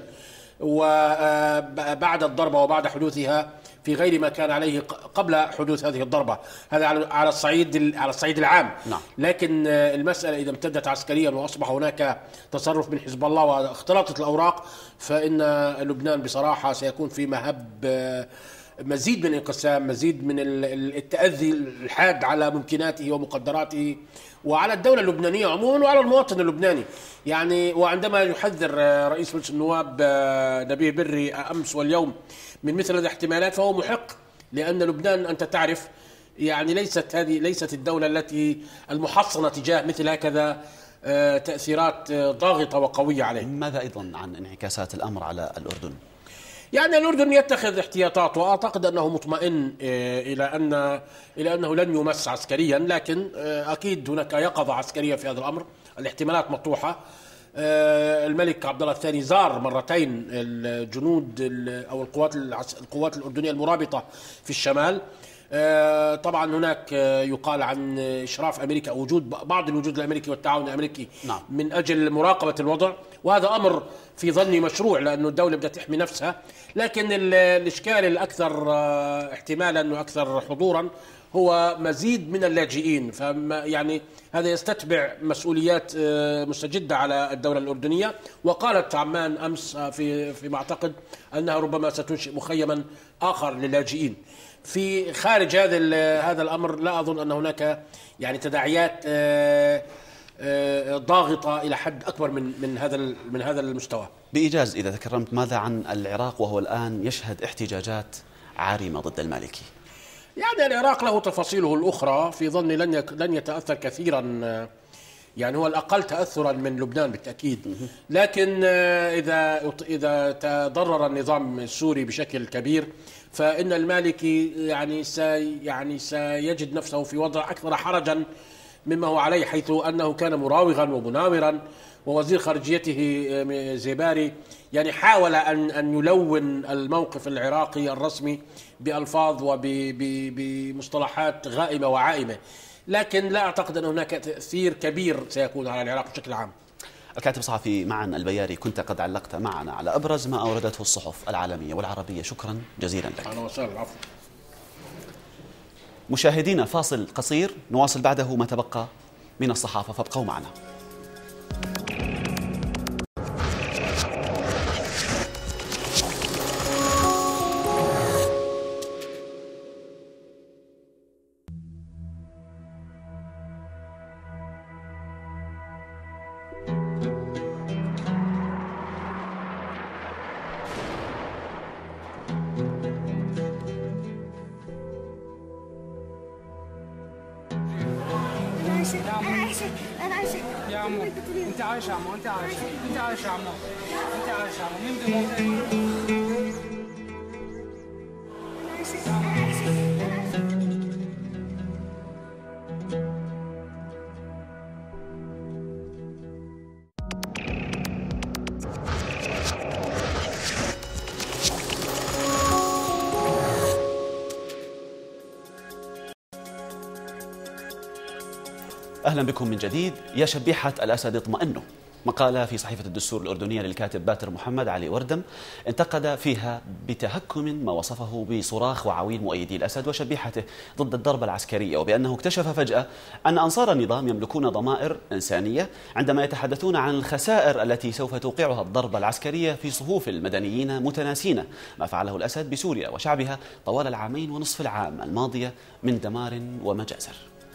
وبعد الضربة وبعد حدوثها في غير ما كان عليه قبل حدوث هذه الضربة. هذا على الصعيد على الصعيد العام. نعم. لكن المسألة إذا امتدت عسكريا وأصبح هناك تصرف من حزب الله واختلاطت الأوراق، فإن لبنان بصراحة سيكون في مهب مزيد من الانقسام، مزيد من التأذي الحاد على ممكناته ومقدراته وعلى الدولة اللبنانية عموما وعلى المواطن اللبناني. يعني وعندما يحذر رئيس مجلس النواب نبيه بري أمس واليوم من مثل هذه الاحتمالات فهو محق، لأن لبنان أنت تعرف يعني ليست هذه ليست الدولة التي المحصنة تجاه مثل هكذا تأثيرات ضاغطة وقوية عليه. ماذا أيضا عن انعكاسات الأمر على الأردن؟ يعني الأردن يتخذ احتياطات، وأعتقد أنه مطمئن إلى أن إلى أنه لن يمس عسكريا، لكن أكيد هناك يقظة عسكرية في هذا الأمر، الاحتمالات مطروحة. الملك عبد الله الثاني زار مرتين الجنود أو القوات القوات الأردنية المرابطة في الشمال. طبعا هناك يقال عن إشراف أمريكا أو وجود بعض الوجود الأمريكي والتعاون الأمريكي. نعم. من أجل مراقبة الوضع، وهذا أمر في ظني مشروع لأنه الدولة بدها تحمي نفسها. لكن الإشكال الأكثر احتمالا وأكثر حضورا هو مزيد من اللاجئين، فما يعني هذا يستتبع مسؤوليات مستجدة على الدولة الأردنية. وقالت عمان أمس في فيما أعتقد أنها ربما ستنشئ مخيما آخر للاجئين. في خارج هذا هذا الأمر لا أظن أن هناك يعني تداعيات ضاغطة إلى حد أكبر من من هذا من هذا المستوى. بإيجاز إذا تكرمت، ماذا عن العراق وهو الآن يشهد احتجاجات عارمة ضد المالكي؟ يعني العراق له تفاصيله الأخرى، في ظني لن لن يتأثر كثيرا، يعني هو الأقل تأثرا من لبنان بالتأكيد. لكن إذا إذا تضرر النظام السوري بشكل كبير فإن المالكي يعني سي يعني سيجد نفسه في وضع أكثر حرجا مما هو عليه، حيث أنه كان مراوغا ومناورا، ووزير خارجيته زيباري يعني حاول أن أن يلون الموقف العراقي الرسمي بألفاظ وبمصطلحات غائمة وعائمة، لكن لا أعتقد أن هناك تأثير كبير سيكون على العراق بشكل عام. الكاتب الصحفي معن البياري، كنت قد علقت معنا على أبرز ما أوردته الصحف العالمية والعربية، شكرا جزيلا لك. أهلا وسهلا. العفو. مشاهدينا، فاصل قصير نواصل بعده ما تبقى من الصحافة، فابقوا معنا. أنا عايشة يا عمو، أنت عايشة يا عمو، أنت عايشة، أنت عايشة يا عمو، أنت عايشة يا عمو، مين بده موت؟ أهلا بكم من جديد. يا شبيحة الأسد اطمئنوا، مقالة في صحيفة الدستور الأردنية للكاتب باتر محمد علي وردم انتقد فيها بتهكم ما وصفه بصراخ وعويل مؤيدي الأسد وشبيحته ضد الضربة العسكرية، وبأنه اكتشف فجأة أن أنصار النظام يملكون ضمائر إنسانية عندما يتحدثون عن الخسائر التي سوف توقعها الضربة العسكرية في صفوف المدنيين، متناسين ما فعله الأسد بسوريا وشعبها طوال العامين ونصف العام الماضية من دمار ومجازر.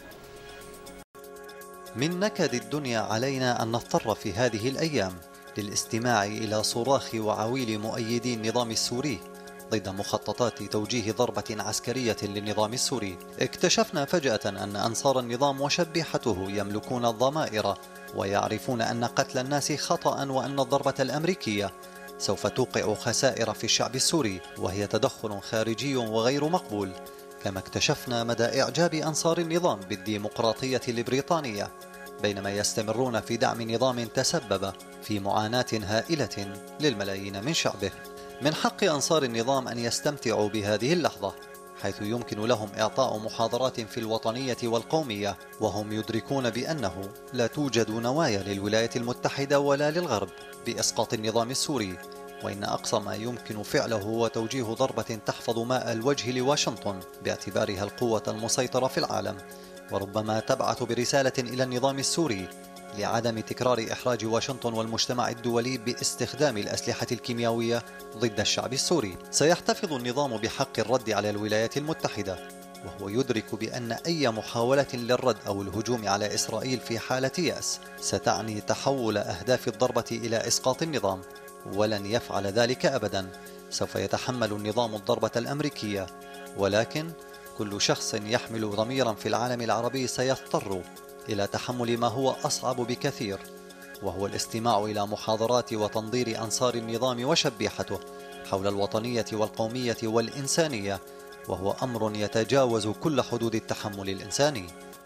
من نكد الدنيا علينا أن نضطر في هذه الأيام للاستماع إلى صراخ وعويل مؤيدي النظام السوري ضد مخططات توجيه ضربة عسكرية للنظام السوري. اكتشفنا فجأة أن أنصار النظام وشبيحته يملكون الضمائر ويعرفون أن قتل الناس خطأ، وأن الضربة الأمريكية سوف توقع خسائر في الشعب السوري، وهي تدخل خارجي وغير مقبول. كما اكتشفنا مدى إعجاب أنصار النظام بالديمقراطية البريطانية بينما يستمرون في دعم نظام تسبب في معاناة هائلة للملايين من شعبه. من حق أنصار النظام أن يستمتعوا بهذه اللحظة، حيث يمكن لهم إعطاء محاضرات في الوطنية والقومية وهم يدركون بأنه لا توجد نوايا للولايات المتحدة ولا للغرب بإسقاط النظام السوري، وإن أقصى ما يمكن فعله هو توجيه ضربة تحفظ ماء الوجه لواشنطن باعتبارها القوة المسيطرة في العالم، وربما تبعث برسالة إلى النظام السوري لعدم تكرار إحراج واشنطن والمجتمع الدولي باستخدام الأسلحة الكيميائية ضد الشعب السوري. سيحتفظ النظام بحق الرد على الولايات المتحدة، وهو يدرك بأن أي محاولة للرد أو الهجوم على إسرائيل في حالة يأس ستعني تحول أهداف الضربة إلى إسقاط النظام، ولن يفعل ذلك أبدا. سوف يتحمل النظام الضربة الأمريكية، ولكن كل شخص يحمل ضميرا في العالم العربي سيضطر إلى تحمل ما هو أصعب بكثير، وهو الاستماع إلى محاضرات وتنظير أنصار النظام وشبيحته حول الوطنية والقومية والإنسانية، وهو أمر يتجاوز كل حدود التحمل الإنساني.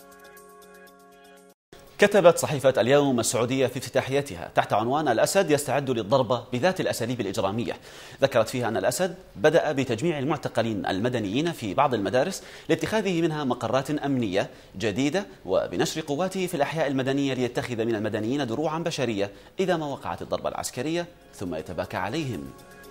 كتبت صحيفة اليوم السعودية في افتتاحيتها تحت عنوان الأسد يستعد للضربة بذات الأساليب الإجرامية. ذكرت فيها أن الأسد بدأ بتجميع المعتقلين المدنيين في بعض المدارس لاتخاذه منها مقرات أمنية جديدة، وبنشر قواته في الأحياء المدنية ليتخذ من المدنيين دروعا بشرية إذا ما وقعت الضربة العسكرية ثم يتباكى عليهم.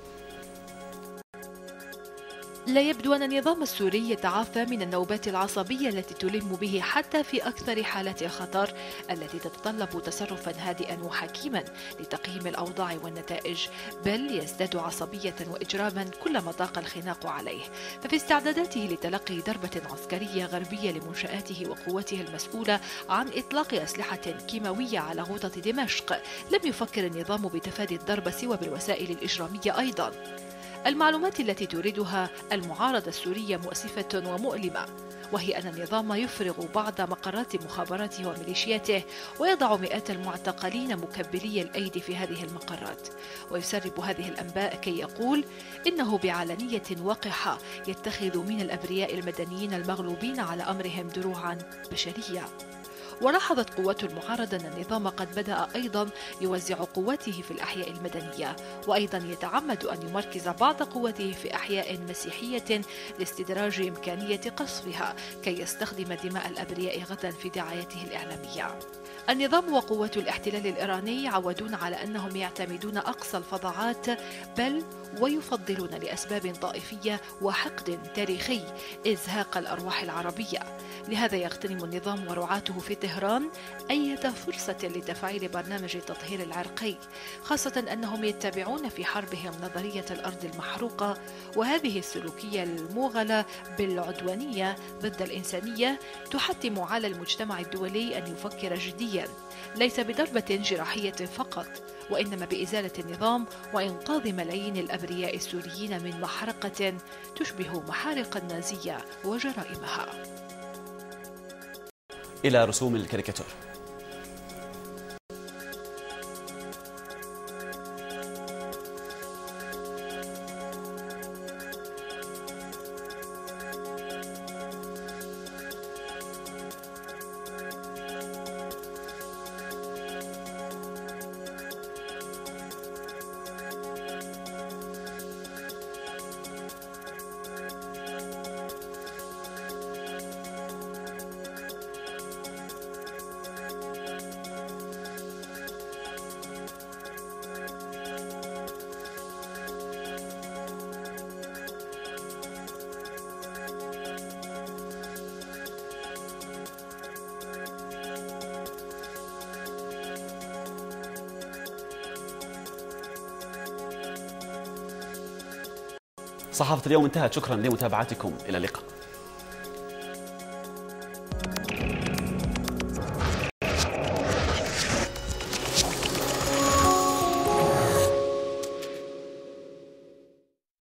لا يبدو أن النظام السوري يتعافى من النوبات العصبية التي تلم به حتى في أكثر حالات الخطر التي تتطلب تصرفا هادئا وحكيما لتقييم الأوضاع والنتائج، بل يزداد عصبية وإجراما كلما ضاق الخناق عليه. ففي استعداداته لتلقي ضربة عسكرية غربية لمنشآته وقوته المسؤولة عن إطلاق أسلحة كيماوية على غوطة دمشق، لم يفكر النظام بتفادي الضربة سوى بالوسائل الإجرامية أيضا. المعلومات التي توردها المعارضة السورية مؤسفة ومؤلمة، وهي أن النظام يفرغ بعض مقرات مخابراته وميليشياته ويضع مئات المعتقلين مكبلي الأيدي في هذه المقرات، ويسرب هذه الأنباء كي يقول إنه بعلنية وقحة يتخذ من الأبرياء المدنيين المغلوبين على أمرهم دروعا بشرية. ولاحظت قوات المعارضة أن النظام قد بدأ أيضا يوزع قواته في الأحياء المدنية، وأيضا يتعمد أن يمركز بعض قواته في أحياء مسيحية لاستدراج إمكانية قصفها كي يستخدم دماء الأبرياء غدا في دعايته الإعلامية. النظام وقوات الاحتلال الإيراني عودون على أنهم يعتمدون أقصى الفظاعات، بل ويفضلون لأسباب طائفية وحقد تاريخي إزهاق الأرواح العربية. لهذا يغتنم النظام ورعاته في طهران أية فرصة لتفعيل برنامج التطهير العرقي، خاصة أنهم يتبعون في حربهم نظرية الأرض المحروقة، وهذه السلوكية الموغلة بالعدوانية ضد الإنسانية تحتم على المجتمع الدولي أن يفكر جديا، ليس بضربة جراحية فقط، وإنما بإزالة النظام وإنقاذ ملايين الأبرياء السوريين من محرقة تشبه محارق النازية وجرائمها. إلى رسوم الكاريكاتور. صحافة اليوم انتهت، شكرا لمتابعتكم، إلى اللقاء.